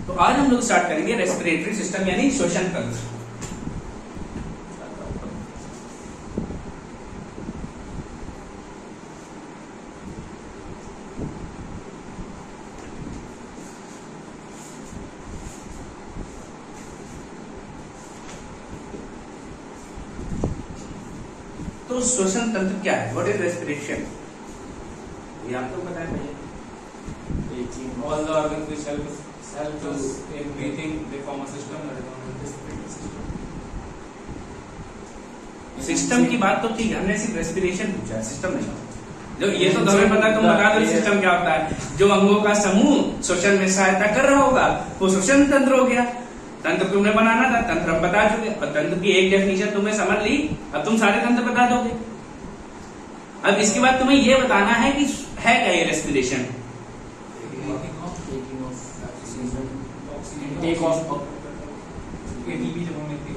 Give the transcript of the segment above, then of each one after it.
तो आज हम लोग स्टार्ट करेंगे रेस्पिरेटरी सिस्टम यानी श्वसन तंत्र। तो श्वसन तंत्र क्या है? What is respiration? ये आपको बताया पहले। All the organs which help us in breathing, they form a system that is known as respiratory system. System की बात तो ठीक है, हमने सिर्फ रेस्पिरेशन पूछा है, सिस्टम नहीं। जो ये तो तुम्हें पता, तुम बता दो सिस्टम क्या होता है। जो अंगों का समूह श्वसन में सहायता कर रहा होगा वो श्वसन तंत्र हो गया। तंत्र तुमने बनाना था, तंत्र हम बता चुके, और तंत्र की एक डेफिनेशन तुमने समझ ली। अब तुम सारे तंत्र बता दोगे। अब इसके बाद तुम्हें ये बताना है कि है क्या ये रेस्पिरेशन। Take off ATP जब हम लेते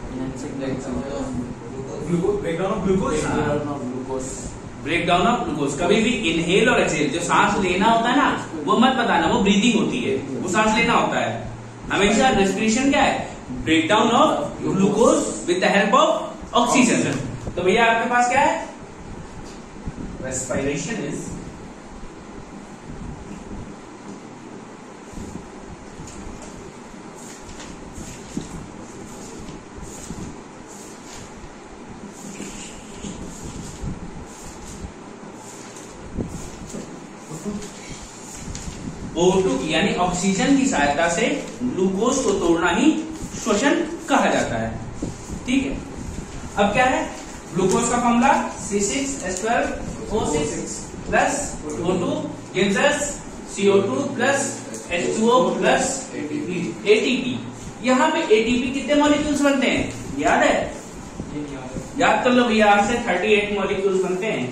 हैं, ब्रेकडाउन ऑफ ग्लूकोज। कभी भी इनहेल और एक्सहेल, जो सांस लेना होता है ना, वो मत बताना, वो ब्रीदिंग होती है, वो सांस लेना होता है। हमेशा रेस्पिरेशन क्या है? Breakdown of glucose with the help of oxygen. तो भैया आपके पास क्या है? रेस्पिरेशन इज O2 यानी ऑक्सीजन की सहायता से ग्लूकोज को तोड़ना ही श्वसन कहा जाता है। ठीक है, अब क्या है? ग्लूकोज का formula C6H12O6 plus O2 gives us CO2 plus H2O plus ATP। यहाँ पे ATP कितने मॉलिक्यूल्स बनते हैं याद है? याद कर लो भैया, आज से 38 मॉलिक्यूल्स बनते हैं।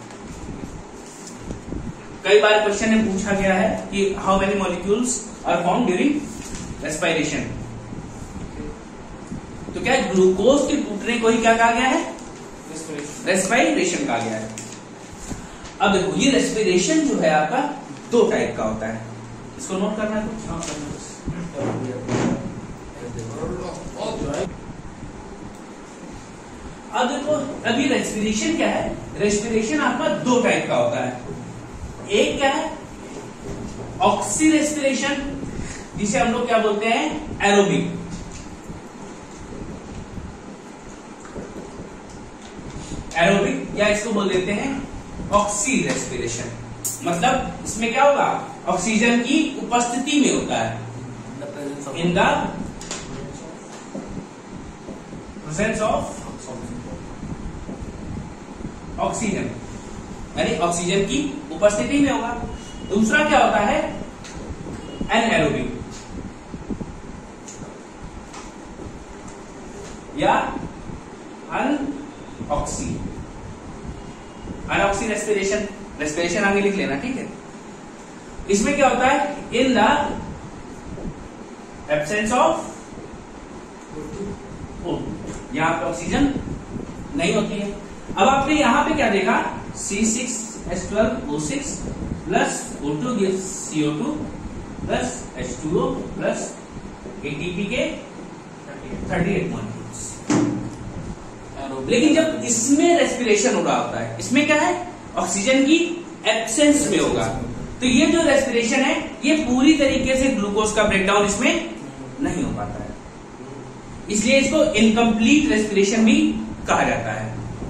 कई बार क्वेश्चन में पूछा गया है कि how many molecules are form during respiration. तो क्या ग्लूकोज के टूटने को ही क्या कहा गया है? रेस्पिरेशन कहा गया है। अब देखो, ये रेस्पिरेशन जो है आपका दो टाइप का होता है, इसको नोट करना है कुछ। अब देखो, अभी रेस्पिरेशन क्या है? रेस्पिरेशन आपका दो टाइप का होता है। एक क्या है? ऑक्सी रेस्पिरेशन, जिसे हम लोग क्या बोलते हैं? एरोबिक। एरोबिक या इसको बोल देते हैं ऑक्सी रेस्पिरेशन। मतलब इसमें क्या होगा? ऑक्सीजन की उपस्थिति में होता है, in the presence of oxygen, यानी ऑक्सीजन की उपस्थिति में होगा। दूसरा क्या होता है? एनएरोबिक या अनऑक्सी। अनऑक्सी रेस्पिरेशन, रेस्पिरेशन आगे लिख लेना, ठीक है। इसमें क्या होता है? In the absence of O2, यहां पे ऑक्सीजन नहीं होती है। अब आपने यहां पे क्या देखा? C6H12O6 plus O2 gives CO2 plus H2O plus ATP के 38 मॉलिक्यूल्स। लेकिन जब इसमें रेस्पिरेशन हो रहा होता है, इसमें क्या है? ऑक्सीजन की एब्सेंस में होगा। तो ये जो रेस्पिरेशन है, ये पूरी तरीके से ग्लूकोज का ब्रेकडाउन इसमें नहीं हो पाता है, इसलिए इसको इनकम्प्लीट रेस्पिरेशन भी कहा जाता है।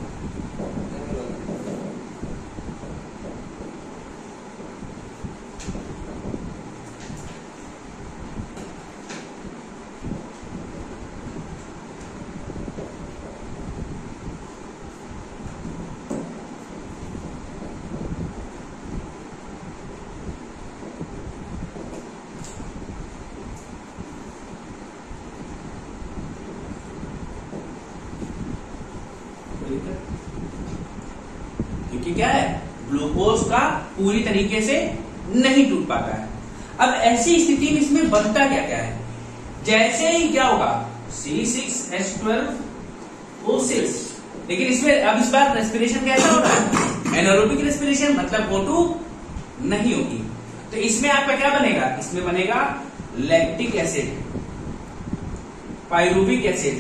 क्योंकि क्या है? ग्लूकोज का पूरी तरीके से नहीं टूट पाता है। अब ऐसी स्थिति में इसमें बनता क्या क्या है? जैसे ही क्या होगा? C6H12O6, लेकिन इसमें अब इस बार रेस्पिरेशन कैसा हो रहा है? एनारोबिक रेस्पिरेशन, मतलब O2 नहीं होगी। तो इसमें आपका क्या बनेगा? इसमें बनेगा लैक्टिक एसिड, पाइरुविक एसिड,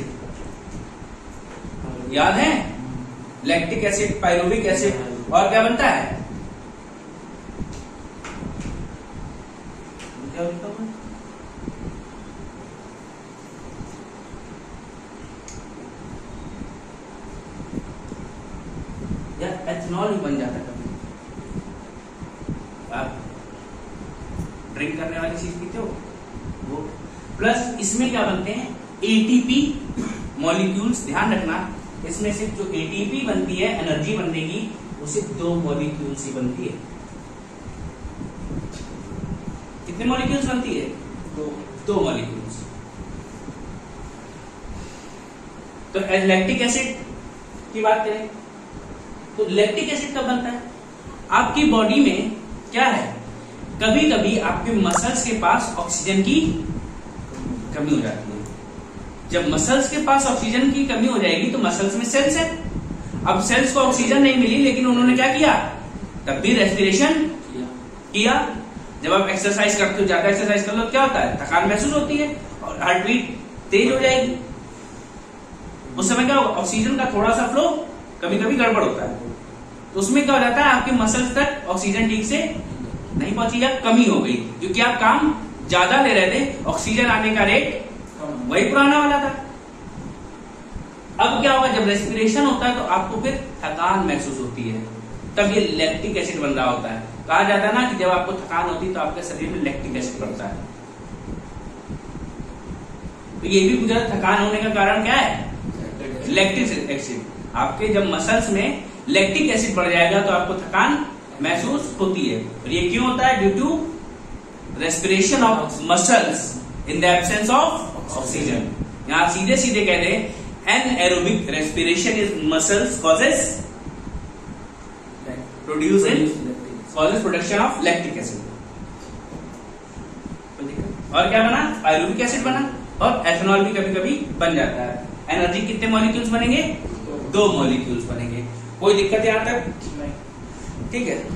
याद है? लैक्टिक एसिड, पाइरुविक एसिड, और क्या बनता है? क्या लिखा हुआ है? यार एथनॉल भी बन जाता है कभी। आप ड्रिंक करने वाली चीज पीते हो वो, प्लस इसमें क्या बनते हैं? ATP molecules. ध्यान रखना, इसमें सिर्फ जो एटीपी बनती है, एनर्जी बनने की, वो सिर्फ 2 मॉलिक्यूल्स ही बनती है। कितने मॉलिक्यूल्स बनती है? 2 मॉलिक्यूल्स। तो लैक्टिक एसिड की बात करें तो लैक्टिक एसिड कब बनता है? आपकी बॉडी में क्या है, कभी कभी आपके मसल्स के पास ऑक्सीजन की कमी हो जाती है। जब मसल्स के पास ऑक्सीजन की कमी हो जाएगी तो मसल्स में सेल्स है। अब सेल्स को ऑक्सीजन नहीं मिली, लेकिन उन्होंने क्या किया? तब भी रेस्पिरेशन किया। जब आप एक्सरसाइज करते हो, ज्यादा एक्सरसाइज कर लो, क्या होता है? थकान महसूस होती है और हार्ट बीट तेज हो जाएगी। उस समय क्या होगा? ऑक्सीजन का थोड़ा सा फ्लो कभी कभी गड़बड़ होता है, तो उसमें क्या हो जाता है? आपके मसल्स तक ऑक्सीजन ठीक से नहीं पहुंची या कमी हो गई, क्योंकि आप काम ज्यादा ले रहे थे, ऑक्सीजन आने का रेट वही पुराना वाला था। अब क्या होगा? जब रेस्पिरेशन होता है तो आपको फिर थकान महसूस होती है, तब ये लैक्टिक एसिड बन रहा होता है। कहा जाता है ना कि जब आपको थकान होती है तो आपके शरीर में लैक्टिक एसिड बढ़ता है। तो ये भी पूछा, थकान होने का कारण क्या है? Lactic acid. आपके जब मसल्स में लैक्टिक एसिड बढ़ जाएगा तो आपको थकान महसूस होती है। और ये क्यों होता है? Due to respiration of muscles in the absence of oxygen. यहां सीधे सीधे कहते हैं anaerobic respiration is muscles causes production of lactic acid. और क्या बना? पाइरुविक एसिड बना, और एथेनॉल भी कभी कभी बन जाता है। एनर्जी कितने मॉलिक्यूल्स बनेंगे? 2 मॉलिक्यूल्स बनेंगे। कोई दिक्कत यहां तक? ठीक है।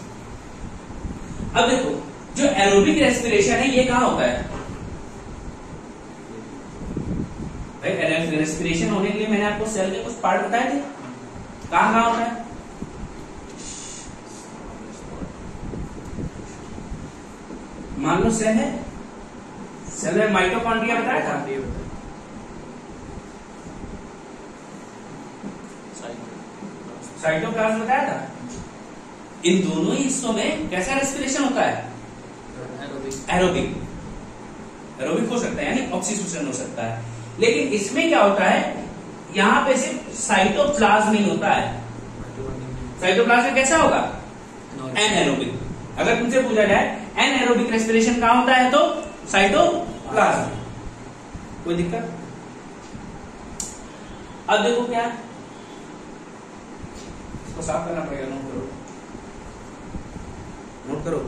अब देखो, जो एरोबिक रेस्पिरेशन है ये कहां होता है? भाई रेस्पिरेशन होने के लिए मैंने आपको सेल के कुछ पार्ट बताए थे, कहां कहां होता है? मान लो सेल है, सेल में माइटोकॉन्ड्रिया बताया था, साइटोप्लाज्म बताया था। इन दोनों ही हिस्सों में कैसा रेस्पिरेशन होता है? एरोबिक। एरोबिक हो सकता है, यानी ऑक्सीजन हो सकता है। लेकिन इसमें क्या होता है? यहां पे सिर्फ साइटोप्लाज्म नहीं होता है। साइटोप्लाज्म कैसा होगा? एनएरोबिक। अगर तुमसे पूछा जाए एनएरोबिक रेस्पिरेशन कहां होता है, तो साइटोप्लाज्म। कोई दिक्कत? अब देखो क्या, इसको साफ करना पड़ेगा। नोट करो, नोट करो।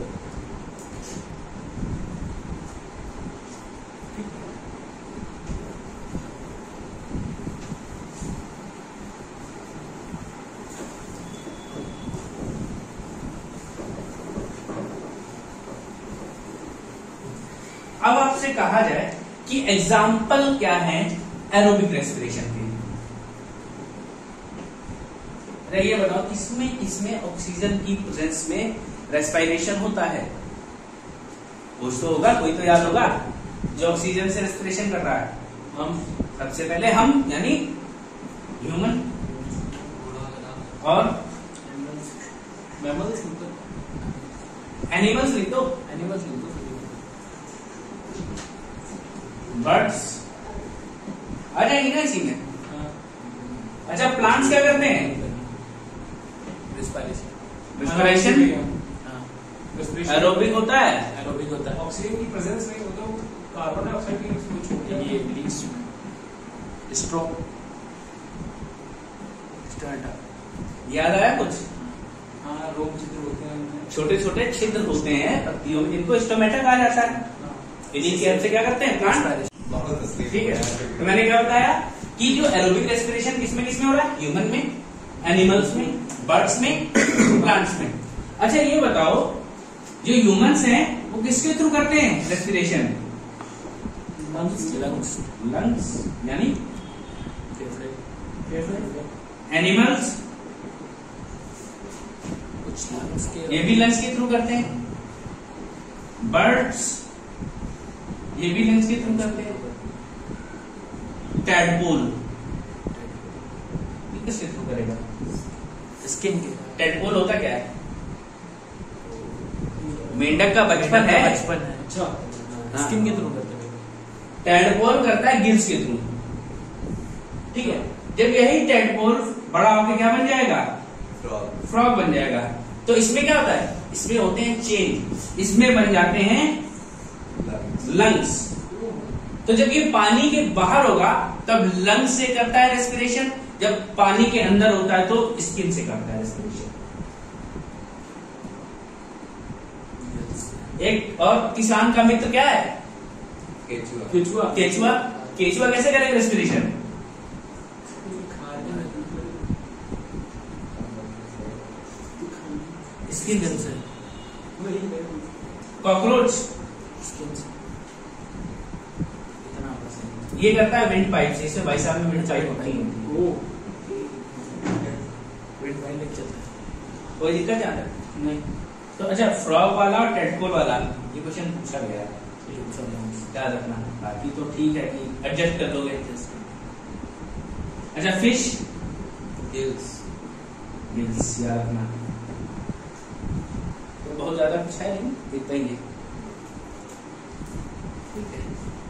अब आपसे कहा जाए कि एग्जाम्पल क्या है एरोबिक रेस्पिरेशन के। ये बताओ, किसमें किसमें ऑक्सीजन की प्रेजेंस में रेस्पिरेशन होता है? कुछ तो होगा, कोई तो याद होगा जो ऑक्सीजन से रेस्पिरेशन कर रहा है। हम सबसे पहले हम यानी ह्यूमन और एनिमल्स लिख दो, बर्ड्स आ जाएगी ना इसी में। अच्छा, प्लांट्स क्या करते हैं? रेस्पिरेशन एरोबिक होता है। एरोबिक होता है, ऑक्सीजन की प्रेजेंस नहीं होता, कार्बन डाइऑक्साइड की उसको छोड़ के ये रिलीज स्ट्रोक स्टार्ट। याद आया कुछ? हाँ, रोग छिद्र होते हैं, छोटे छोटे छिद्र होते हैं पत्तियों में, जिनको स्टोमेटा कहा जाता है। इन्हीं की हेल्प से क्या करते हैं प्लांट? ठीक है। तो मैंने क्या बताया कि जो एरोबिक रेस्पिरेशन किसमें किसमें हो रहा है? ह्यूमन में, एनिमल्स में, बर्ड्स में, प्लांट्स में। अच्छा ये बताओ, जो ह्यूमंस हैं वो किसके थ्रू करते हैं रेस्पिरेशन? लंग्स लंग्स यानी फेफड़े एनिमल्स, कुछ लंग्स के ये भी लंग्स के थ्रू करते हैं। बर्ड्स, ये भी लंग्स के थ्रू करते हैं। टैडपोल, ये किसके थ्रू करेगा? स्किन के टैडपोल होता क्या है? मेंढक का बचपन है। बचपन है। अच्छा स्किन के थ्रू करते हैं। टैडपोल करता है गिल्स के थ्रू। ठीक है, जब यही टैडपोल बड़ा होकर क्या बन जाएगा? फ्रॉग बन जाएगा। तो इसमें क्या होता है? इसमें होते हैं चेन, इसमें बन जाते हैं लंग्स। तो जब ये पानी के बाहर होगा तब लंग्स से करता है रेस्पिरेशन, जब पानी के अंदर होता है तो स्किन से करता है रेस्पिरेशन। एक और किसान का मित्र क्या है? केचुआ। केचुआ। केचुआ कैसे करेगा रेस्पिरेशन? स्किन से। कॉकरोच स्किन से। इतना आवाज ये करता है विंड पाइप से। इसमें भाई साहब में विंड पाइप होती है। विंड पाइप लग जाता है। कोई दिक्कत यहाँ है? नहीं तो अच्छा, फ्रॉग वाला और टेडपोल वाला ये क्वेश्चन पूछा गया है, याद रखना। बाकी तो ठीक है कि एडजस्ट कर लोगे। अच्छा, फिश गिल्स। गिल्स याद रखना। तो बहुत ज्यादा कुछ है नहीं, इतना ही है। ठीक है,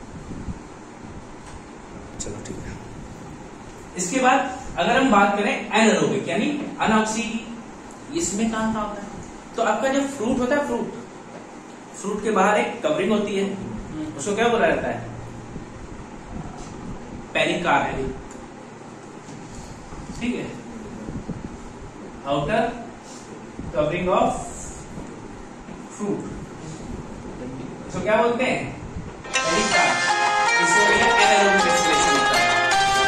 चलो ठीक है। इसके बाद अगर हम बात करें एनारोबिक यानी अनऑक्सीडी, इसमें कहाँ कहाँ होता है? तो आपका जो फ्रूट होता है, फ्रूट के बाहर एक कवरिंग होती है, उसको क्या बोला जाता है? पेरिकार्प। ठीक है, आउटर कवरिंग ऑफ फ्रूट, इसको क्या बोलते हैं? पेरिकार्प। इसको एनारोबिक रेस्पिरेशन होता है।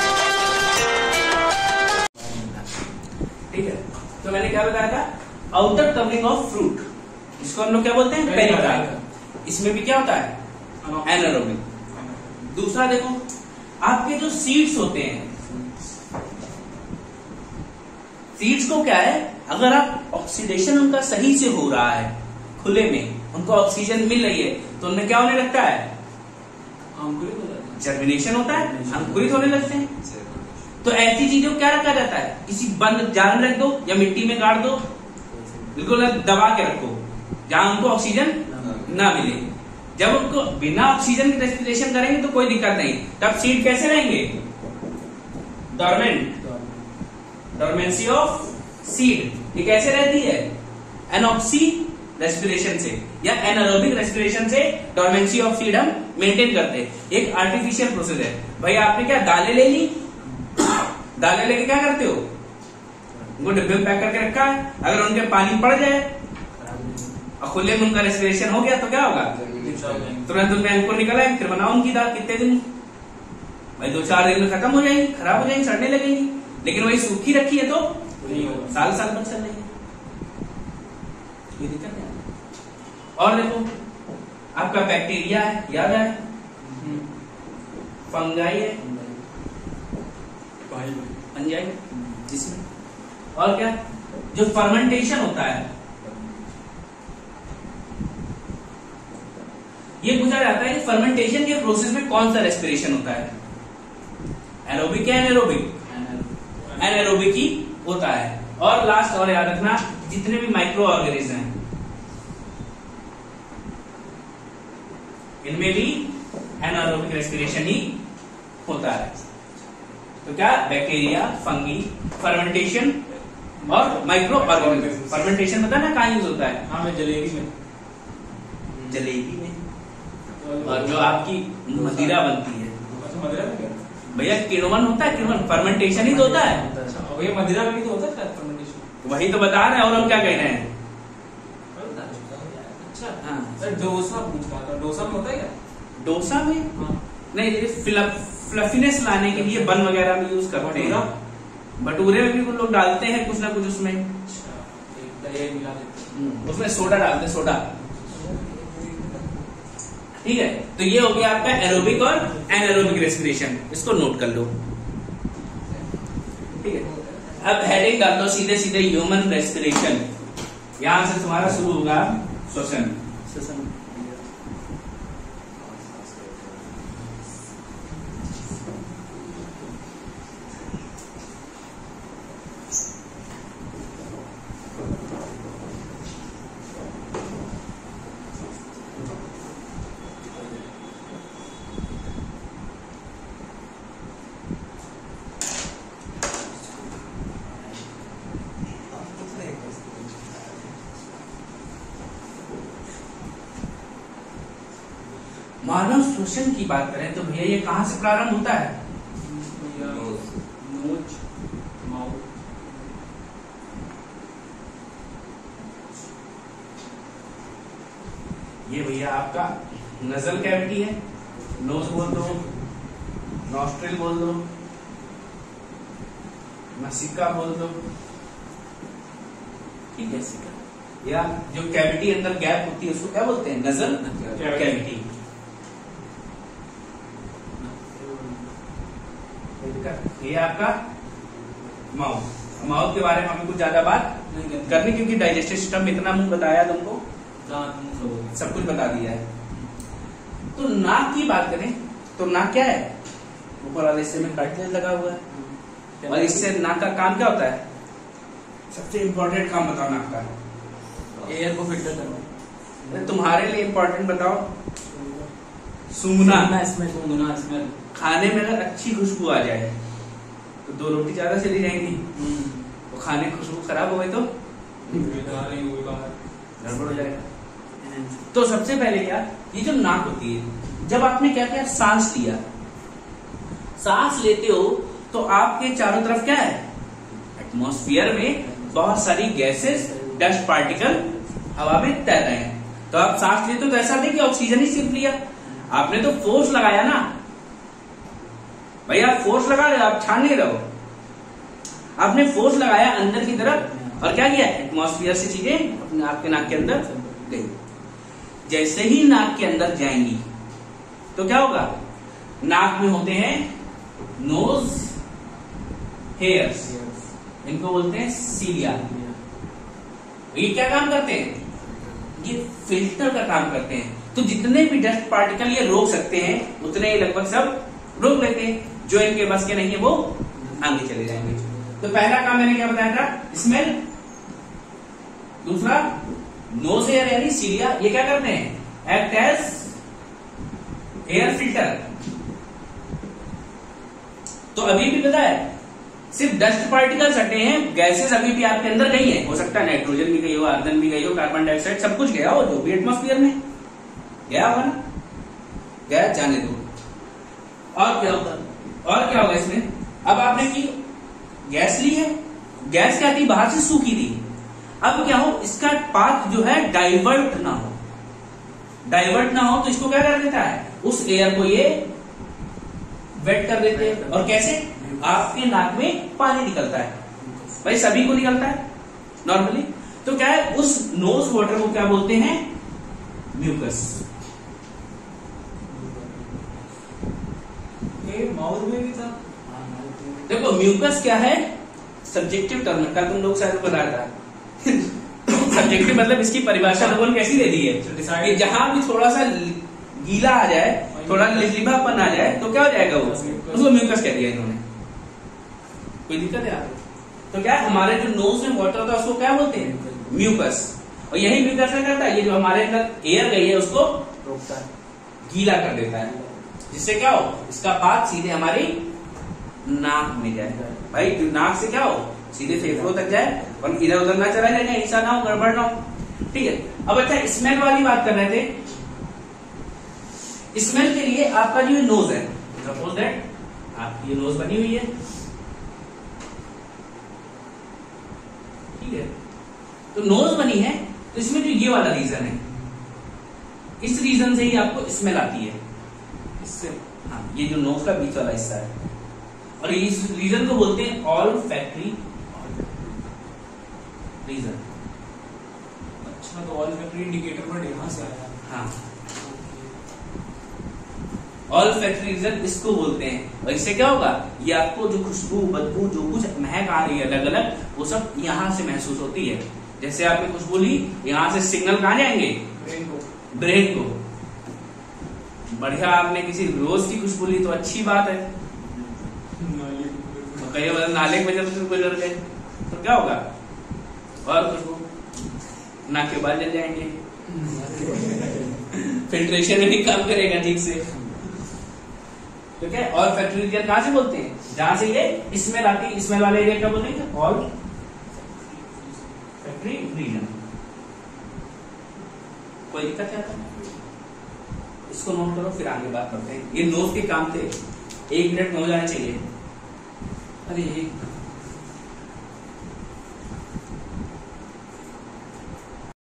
ठीक है, तो मैंने क्या बताया था? आउटर कवरिंग ऑफ फ्रूट, इसको हम लोग क्या बोलते हैं? पेरिकार्प। इसमें भी क्या होता है? एनारोबिक। दूसरा देखो, आपके जो सीड्स होते हैं, सीड्स को क्या है, अगर आप ऑक्सीडेशन उनका सही से हो रहा है, खुले में उनको ऑक्सीजन मिल रही है, तो उनमें क्या होने लगता है? जर्मिनेशन होता है, अंकुरित होने लगते हैं। तो ऐसी चीजों को क्या रखा जाता है? किसी बंद जार में रख दो या मिट्टी में गाड़ दो, बिल्कुल दबा के रखो जहां उनको ऑक्सीजन ना मिले। जब उनको बिना ऑक्सीजन की रेस्पिरेशन करेंगे तो कोई दिक्कत नहीं, तब सीड कैसे रहेंगे? Dormant, dormancy of seed. ये कैसे रहती है? एनॉक्सी रेस्पिरेशन से या एनारोबिक रेस्पिरेशन से डोरमेंसी ऑफ सीड हम मेंटेन करते हैं। एक आर्टिफिशियल प्रोसेस है। भाई आपने क्या दालें ले ली, दालें लेके क्या करते हो? उनको डिब्बे में पैक करके रखा है, अगर उनके पानी पड़ जाए और खुले में उनका रेस्पिरेशन हो गया तो क्या होगा? तुरंत उनमें अंकुर निकल आए, फिर बनाओ उनकी दाल। कितने दिन? भाई 2-4 दिन में खत्म हो जाएंगी, खराब हो जाएंगी, सड़ने लगेंगी। लेकिन वही सूखी रखी है तो साल साल तक चल रही है, कोई दिक्कत नहीं। और देखो, आपका बैक्टीरिया है, याद है, फंगाई है, फंजाई, जिसमें और क्या, जो फर्मेंटेशन होता है, ये पूछा जाता है कि फर्मेंटेशन के प्रोसेस में कौन सा रेस्पिरेशन होता है? एरोबिक या एनारोबिक? एनारोबिक ही होता है। और लास्ट और याद रखना, जितने भी माइक्रो ऑर्गेनिज्म हैं इनमें भी एनारोबिक रेस्पिरेशन ही होता है। तो क्या? बैक्टीरिया, फंगी, फर्मेंटेशन और माइक्रो ऑर्गेनिज्म। फर्मेंटेशन पता ना कहाँ यूज होता है? हाँ, मैं जलेबी में। जलेबी में, और जो आपकी मदिरा बनती है, मदिरा में क्या? भैया किण्वन होता है, किण्वन फर्मेंटेशन ही तो होता है। भैया मदिरा में भी तो होता है फर्मेंटेशन। वही तो बता रहे हैं, और हम क्या कह रहे हैं? अच्छा हाँ, सर डोसा पूछ रहा था, डोसा में होता है क्या? डोसा में नहीं, फ्लफीनेस लाने के लिए बन वगैरह में यूज करते हैं। भटूरे में भी कुछ लोग डालते हैं कुछ ना कुछ उसमें। अच्छा, मिला देते हैं। उसमें सोडा डालते हैं, सोडा। ठीक है, तो ये हो गया आपका एरोबिक और एनारोबिक रेस्पिरेशन, इसको नोट कर लो। ठीक है, अब हेडिंग डाल दो सीधे सीधे ह्यूमन रेस्पिरेशन, यहां से तुम्हारा शुरू होगा श्वसन। मानव श्वसन की बात करें तो भैया ये कहां से प्रारंभ होता है? नोज, माउथ, ये भैया आपका नजल कैविटी है, नोज बोल दो, नॉस्ट्रिल बोल दो, नसिका बोल दो, ठीक है, या जो कैविटी अंदर गैप होती है उसको क्या बोलते हैं? Nasal cavity. ये आपका माउथ, माउथ के बारे में हमें कुछ ज्यादा बात नहीं करनी, क्योंकि डाइजेस्टिव सिस्टम में इतना मुंह बताया तुमको, सब कुछ बता दिया है। तो नाक की बात करें तो नाक क्या है? ऊपर वाले हिस्से में कार्टिलेज लगा हुआ है, और इससे नाक का काम क्या होता है? सबसे इंपॉर्टेंट काम बताओ नाक का। एयर को फिल्टर करना। तुम्हारे लिए इंपॉर्टेंट बताओ, सूंघना, स्मेल। खाने में अगर अच्छी खुशबू आ जाए तो 2 रोटी ज्यादा चली जाएंगी, तो खाने की खुशबू खराब हो गई तो गड़बड़ हो जाएगा। तो सबसे पहले क्या, ये जो नाक होती है, जब आपने क्या किया, सांस लिया, सांस लेते हो तो आपके चारों तरफ क्या है? एटमॉस्फेयर में बहुत सारी गैसेस, डस्ट पार्टिकल हवा में तैर रहे हैं। तो आप सांस लेते हो तो ऐसा नहीं कि ऑक्सीजन ही सिर्फ लिया, आपने तो फोर्स लगाया ना भैया, फोर्स लगा रहे हो, आप छान नहीं रहे हो, आपने फोर्स लगाया अंदर की तरफ, और क्या किया? एटमॉस्फेयर से चीजें अपने आपके नाक के अंदर गई। जैसे ही नाक के अंदर जाएंगी तो क्या होगा? नाक में होते हैं नोज हेयर्स, इनको बोलते हैं सीलिया। ये क्या काम करते हैं? ये फिल्टर का काम करते हैं। तो जितने भी डस्ट पार्टिकल ये रोक सकते हैं उतने ही लगभग सब रोक लेते हैं, जो इनके बस के नहीं है वो आगे चले जाएंगे। तो पहला काम मैंने क्या बताया था? स्मेल। दूसरा नोज एयर यानी सीलिया, ये क्या करते हैं? Act as air filter. तो अभी भी पता है सिर्फ डस्ट पार्टिकल्स हटे हैं, गैसेस अभी भी आपके अंदर गई है, हो सकता है नाइट्रोजन भी गई हो, आर्गन भी गई हो, कार्बन डाइऑक्साइड सब कुछ गया हो, जो भी एटमॉस्फेयर में गया होगा ना, गया, जाने दो। और क्या होगा? और क्या होगा इसमें? अब आपने की गैस ली है, गैस क्या थी? बाहर से सूखी थी। अब क्या हो, इसका पाथ जो है डाइवर्ट ना हो, डाइवर्ट ना हो तो इसको क्या कर देता है? उस एयर को ये वेट कर देते हैं। और कैसे? आपके नाक में पानी निकलता है, भाई सभी को निकलता है नॉर्मली। तो क्या है, उस नोज वाटर को क्या बोलते हैं? म्यूकस। माउथ में भी था। देखो म्यूकस क्या है? सब्जेक्टिव टर्म है, कल तुम लोग शायद बताया था। सब्जेक्टिव मतलब इसकी परिभाषा लोगों ने कैसी दे दी है कि जहां भी थोड़ा सा गीला आ जाए, थोड़ा लिपलिपापन आ जाए तो क्या हो जाएगा? वो उसको म्यूकस कह दिया इन्होंने। कोई दिक्कत है आप? तो क्या हमारे जो नोज में वाटर होता है उसको क्या बोलते हैं? म्यूकस। और यही म्यूकस क्या करता है? ये जो हमारे अंदर एयर गई है उसको रोकता है, गीला कर देता है, जिससे क्या हो? इसका पाथ सीधे हमारी नाक में जाए। भाई नाक से क्या हो? सीधे फेफड़ों तक जाए और इधर उधर ना चला जाए, ऐसा ना हो, गड़बड़ ना हो। ठीक है। अब अच्छा स्मेल वाली बात कर रहे थे। स्मेल के लिए आपका जो नोज है, सपोज दैट आपकी नोज बनी हुई है, ठीक है, तो नोज बनी है तो इसमें जो ये वाला रीजन है, इस रीजन से ही आपको स्मेल आती है, इससे। हाँ, ये जो नोज का बीच वाला हिस्सा है, और इस रीजन को बोलते हैं ऑल्फैक्टरी रीजन। अच्छा, तो ऑल्फैक्टरी इंडिकेटर वर्ड यहां से आया। हाँ, ऑल फैक्ट्री रीजन इसको बोलते हैं। और इससे क्या होगा, ये आपको जो खुशबू बदबू जो कुछ महक आ रही है अलग अलग, वो सब यहाँ से महसूस होती है। जैसे आपने खुशबू ली, यहाँ से सिग्नल कहाँ जाएंगे, ब्रेन को। बढ़िया, आपने किसी रोज की खुशबू ली तो अच्छी बात है, तो कई बार नाले के वजह से गुजर गए तो क्या होगा, और खुशबू नाक के बाल जल जाएंगे, फिल्ट्रेशन नहीं काम करेगा ठीक से। ठीक है, और फैक्ट्री रीजन कहां से बोलते हैं, जहां से ये स्मेल आती है, स्मेल वाले एरिया क्या बोलेंगे, ऑल फैक्ट्री रीजन। कोई दिक्कत क्या था, इसको नोट करो, फिर आगे बात करते हैं। ये नोट के काम थे, 1 मिनट में हो जाना चाहिए। अरे